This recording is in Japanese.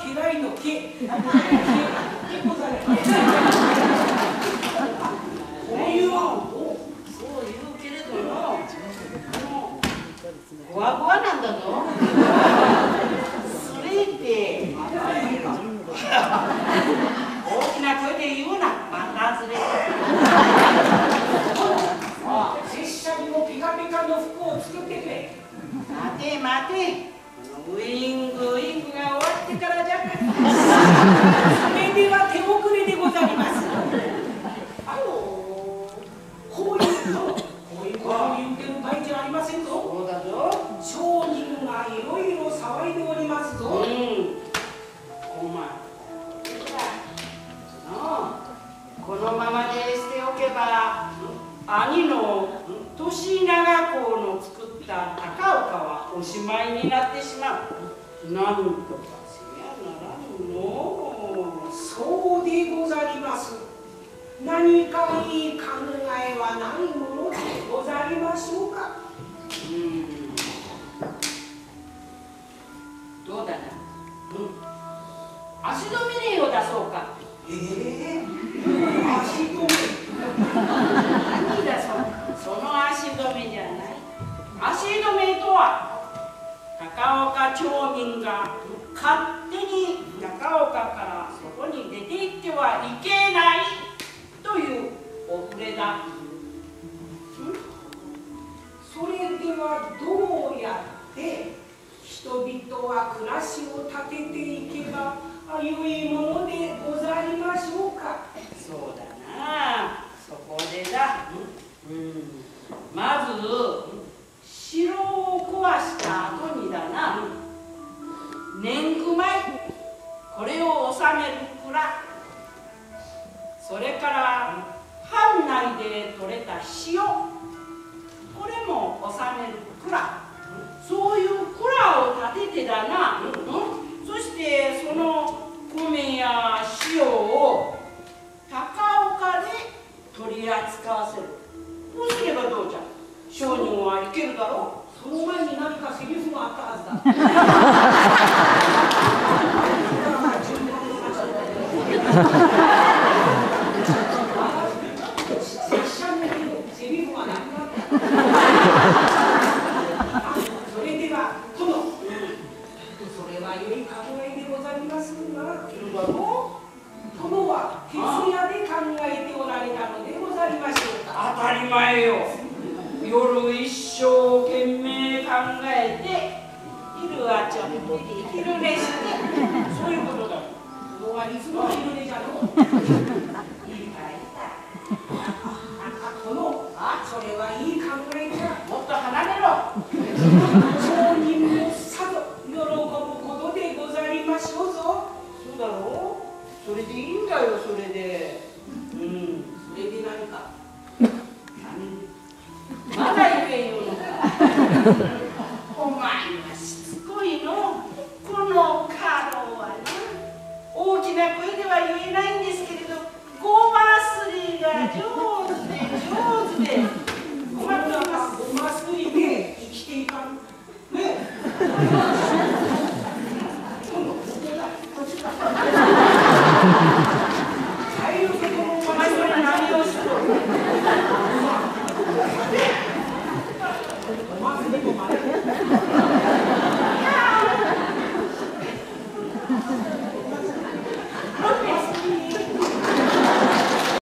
嫌いの毛でございます。そういうけれども、ゴワゴワなんだぞ。それって大きな声で言うな。またずれ拙者にもピカピカの服を作ってくれ。待て待て、ウイングが終わってからじゃ。それでは手遅れでございます。こういうことを言ってる場合じゃありませんぞ。そうだぞ。商人がいろいろ騒いでおりますぞ。お前このままでしておけば、兄の年長公の作った高岡はおしまいになってしまう。なんとかせやならぬの。そうでござります。何かいい考えはないものでござりましょうか。どうだな。足止め令を出そうか。足止め。何だその足止めじゃない。足止めとは、高岡町民が勝手に高岡から外に出て行ってはいけないというお触れだ。それではどうやって人々は暮らしを立てていけば良いものでござりましょうか。そうだな、そこでだ。まず城を壊した後にだな、年貢米、これを納める蔵、それから藩内で取れた塩、これも納める蔵、そういう蔵を建ててだな、そしてその米や塩を高岡で取り扱わせる。こうすればどうじゃ。商人はいけるだろう。その前に何かセリフがあったはずだ。セリフがなくなった。それでは殿、それは良い考えでございますが、殿は徹夜で考えておられたのでございましょうか。当たり前よ。夜一生懸命考えて、昼はちょっと昼寝して、そういうことだ。殿はいつも昼寝じゃの。いいかいだ。殿、それはいい考えじゃ。もっと離れろ。商人もさぞ喜ぶことでござりましょうぞ。そうだろう。それでいいんだよ、それで。それで何か。まだ言えんよのか。お前はしつこいの。この家老はな、大きな声では言えないんですけれど、ごますりが上手で上手で、困ったらごますりで生きていかん。ね大量のお前それ何をしろ。お祭りもまで。